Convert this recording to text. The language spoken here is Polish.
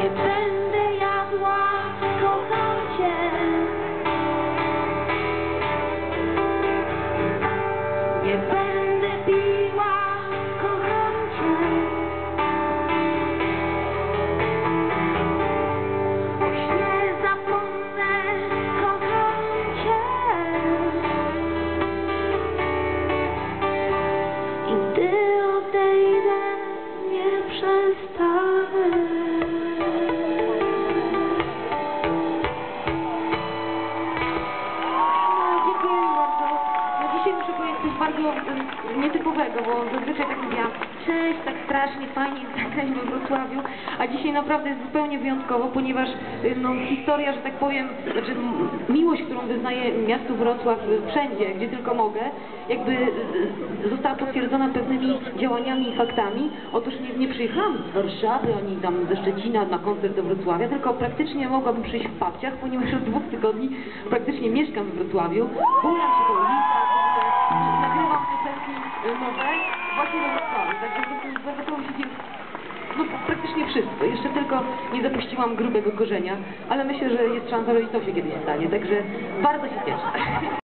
Nie będę jadła, kocham cię. Nie będę piła, kocham cię. O śnie zapomnę, kocham cię. I gdy odejdę, nie przestanę. Dziękuję bardzo. No dzisiaj muszę powiedzieć coś bardzo nietypowego, bo zazwyczaj tak mówiłam, cześć, tak strasznie fajnie zagrać we Wrocławiu, a dzisiaj naprawdę jest zupełnie wyjątkowo, ponieważ no, historia, że tak powiem, znaczy miłość, którą wyznaję miastu Wrocław wszędzie, gdzie tylko mogę, jakby została potwierdzona pewnymi działaniami i faktami. Otóż nie przyjechałam z Warszawy, ani tam ze Szczecina na koncert do Wrocławia, tylko praktycznie mogłabym przyjść w Papciach, ponieważ od 2 tygodni praktycznie mieszkam w Wrocławiu, buram się po ulicach, nagrywam piosenki nowe właśnie we Wrocławiu, także po prostu we Wrocławiu się dzieje no, praktycznie wszystko. Jeszcze tylko nie zapuściłam grubego korzenia, ale myślę, że jest szansa, że i to się kiedyś stanie, także bardzo się cieszę.